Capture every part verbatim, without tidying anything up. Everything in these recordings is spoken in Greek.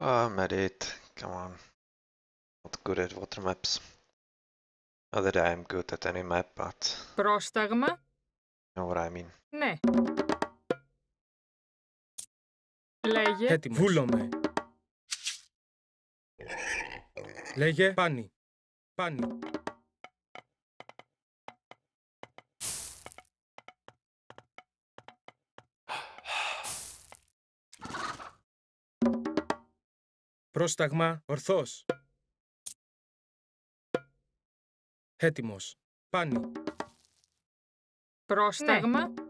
Ah, Medit, come on. Not good at water maps. Not that I'm good at any map, but Πρόσταγμα. you know what I mean. Ναι. Λέγε. Έτοιμος. Βούλομαι. Λέγε πάνι. Πάνι. Πρόσταγμα ορθός. Έτοιμος. Πάνι. Πρόσταγμα. Ναι.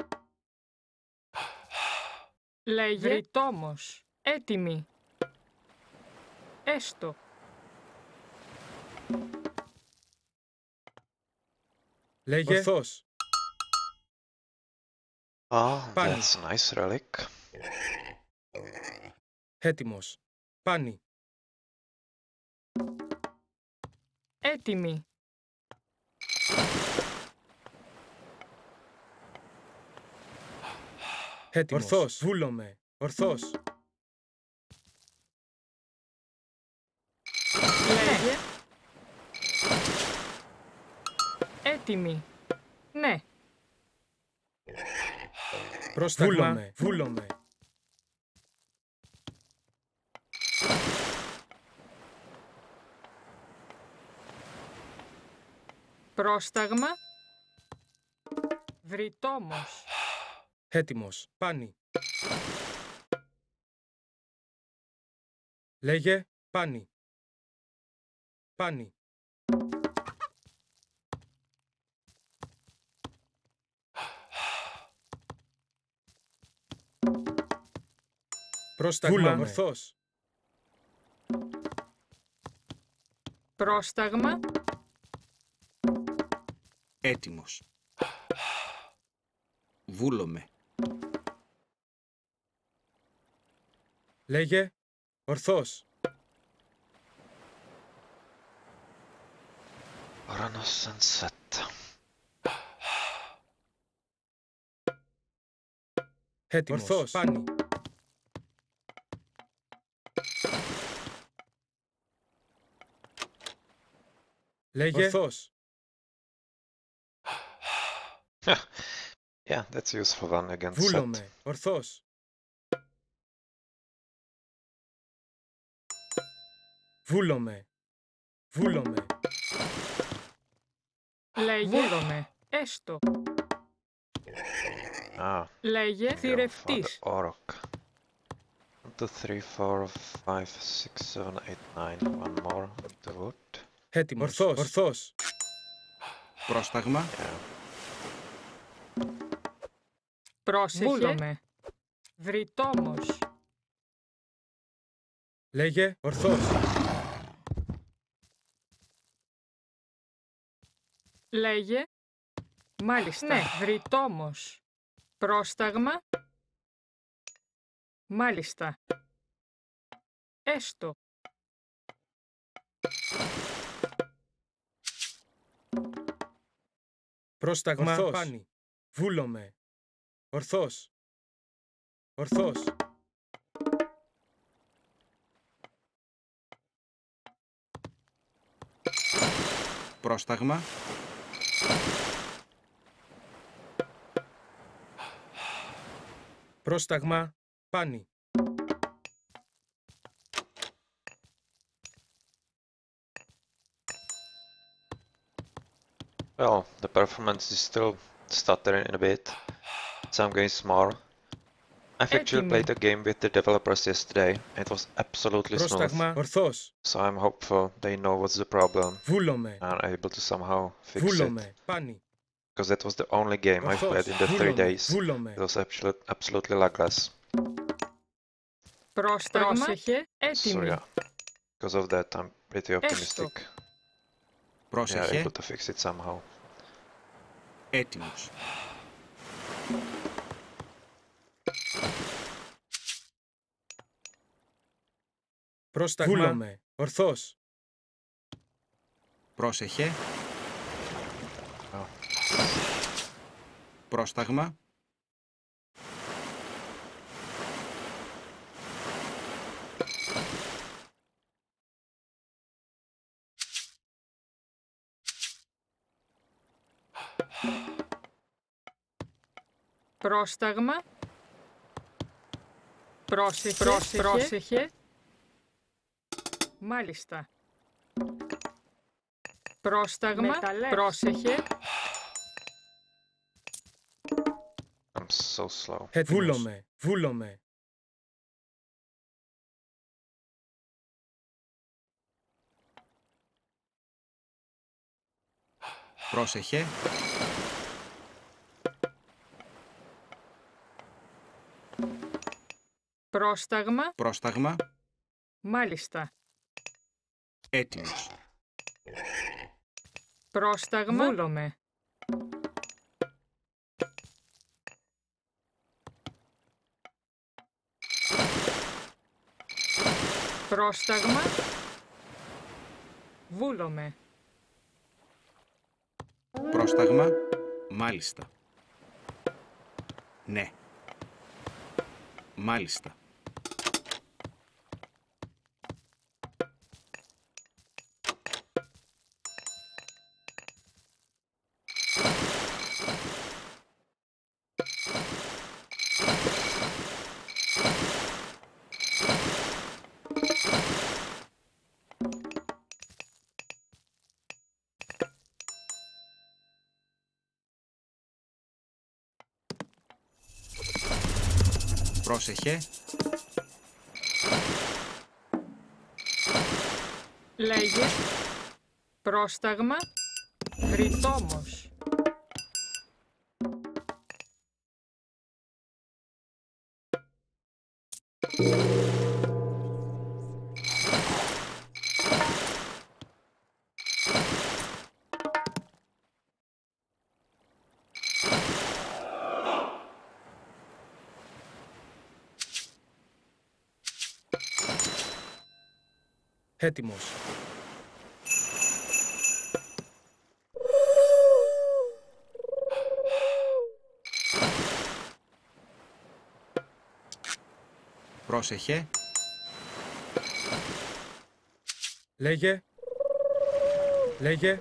Λέγε. Ρητόμος. Έτοιμη. Έστω. Λέγε. Ορθός. Oh, Πάνι. that's a nice relic. Έτοιμος. Πάνι. Έτοιμη. Έτοιμος. Ορθός. Βούλομαι. Ορθός. Λέγε. Έτοιμη. Ναι. Πρόσταγμα. Βούλομαι. Βούλομαι. Πρόσταγμα. Βρυτόμος. Έτοιμος. Πάνι. Λέγε. Πάνι. Πάνι. Πρόσταγμα. Βούλομαι. Ορθός. Πρόσταγμα. Έτοιμος. Βούλομαι. Λέγε. Ορθός. Oranos sunset. Έτοιμος. Ορθός. Πάνι. Λέγε. Ορθός. Yeah, that's useful one against set. Βούλομαι. Ορθός. Βούλομαι. Βούλομαι. Λέγε. Βούλομαι. Έστω. Ah, Λέγε. go for the Θηρευτής. Orc. One, two, three, four, five, six, seven, eight, nine. One more with the wood. Έτοιμος. Ορθός. Ορθός. Πρόσταγμα. Yeah. Πρόσεχε. Βούλομαι. Βρυτόμος. Λέγε. Ορθός. Λέγε. Μάλιστα. Ναι. Βρυτόμος. Πρόσταγμα. Μάλιστα. Έστω. Πρόσταγμα. Ορθός. Πάνι. Βούλομαι. Ορθός. Ορθός. Πρόσταγμα. Πρόσταγμα. Πάνι. Well, the performance is still stuttering a bit. Some games more. I've actually Έτοιμη. played a game with the developers yesterday. It was absolutely smooth. Πρόσταγμα. Ορθός. So I'm hopeful they know what's the problem Βούλομαι. and are able to somehow fix it. Βούλομαι. Πάνι. Because that was the only game I've Ορθός. played in the three Βούλομαι. days. Βούλομαι. It was absolute, absolutely lagless. Πρόσταγμα. Πρόσεχε. So Έτοιμη. yeah, because of that I'm pretty optimistic. Yeah, Πρόσεχε. able to fix it somehow. Έτοιμος. Πρόσταγμα. Βούλομαι. Ορθός. Πρόσεχε. Oh. Πρόσταγμα. Πρόσταγμα. Πρόσεχε. Πρόσεχε. Πρόσεχε. Μάλιστα. Πρόσταγμα. Μεταλλεύς. Πρόσεχε. I'm so slow. Έτοιμος. Βούλομαι. Βούλομαι. Πρόσεχε. Πρόσταγμα. Πρόσταγμα. Μάλιστα. Έτοιμος. Πρόσταγμα. Βούλομαι. Πρόσταγμα. Βούλομαι. Πρόσταγμα. Μάλιστα. Ναι. Μάλιστα. Πρόσεχε. Λέγε. Πρόσταγμα. Ρητόμος. Έτοιμος. Πρόσεχε. Λέγε. Λέγε.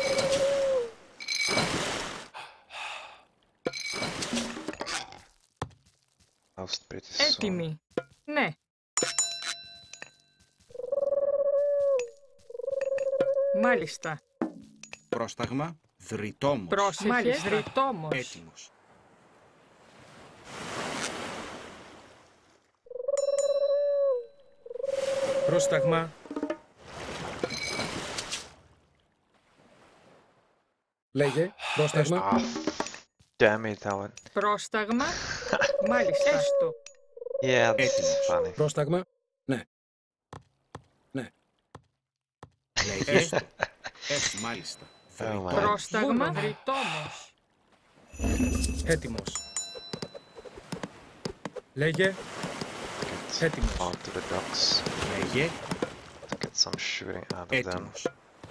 I was pretty soon. Έτοιμη. Ναι. Μάλιστα. Πρόσταγμα. Δρυτόμος. Πρόσεχε. Μάλιστα. Δρυτόμος. Έτοιμος. Πρόσταγμα. Λέγε. Πρόσταγμα. Ah, damn it, Alan. Πρόσταγμα. Μάλιστα. Έστω. Yeah, this is Έτοιμος. funny. Πρόσταγμα. Ναι. Λέγε. Έστω. Έστω. Μάλιστα. Oh my. Πρόσταγμα. Δρυτόμος. Έτοιμος. Λέγε. Get Έτοιμος. onto the docks Λέγε. to get some shooting out of them. Έτοιμος.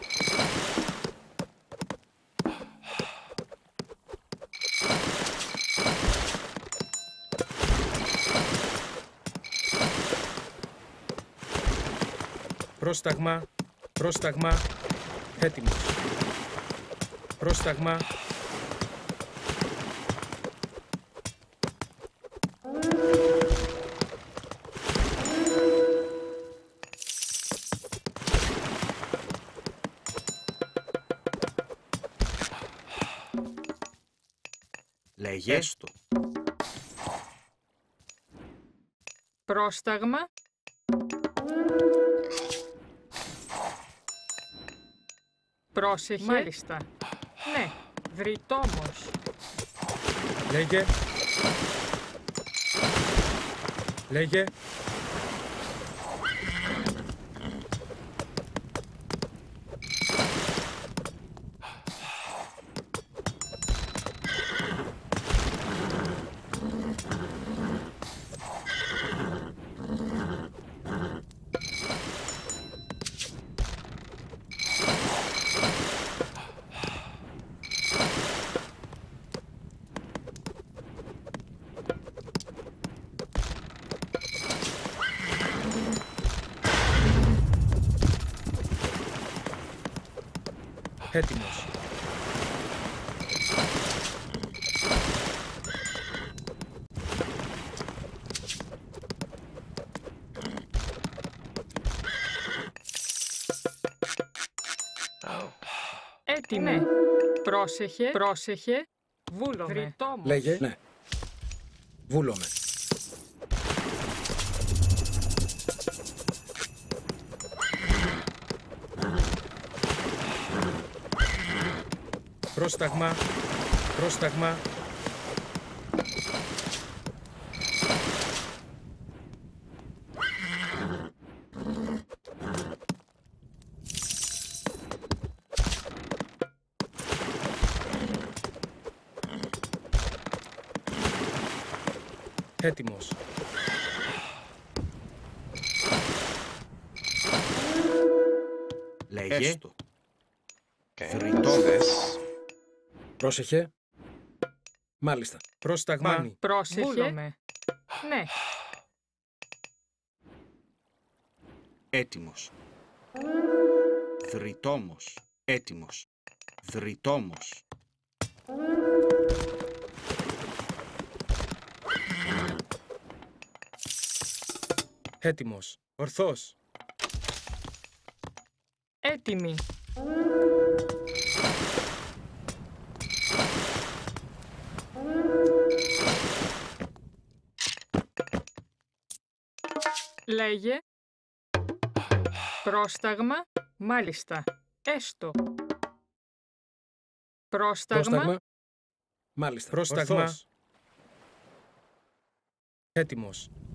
Πρόσταγμα. Πρόσταγμα. Έτοιμος. Πρόσταγμα. Λέγε. Έστω. Πρόσταγμα. Πρόσεχε. Μάλιστα. Ναι. Δρυτόμος. Λέγε. Λέγε. Έτοιμος. Έτοιμο. Ναι. Πρόσεχε, πρόσεχε. Βούλομαι. Βρυτόμος. Λέγε. Ναι. Βούλομαι. Πρόσταγμα. Πρόσταγμα. Έτοιμος. Λέγε. Έστω. Okay, Θρητόμος. what's this? Πρόσεχε. Μάλιστα. Πρόσταγμα. Μάνι. Πρόσεχε. Βούλομαι. Ναι. Έτοιμος. Δρυτόμος. Έτοιμος. Δρυτόμος. Έτοιμος. Ορθός. Έτοιμη. Λέγε. Πρόσταγμα. Μάλιστα. Έστω. Πρόσταγμα. Πρόσταγμα. Μάλιστα. Πρόσταγμα. Ορθός. Έτοιμος.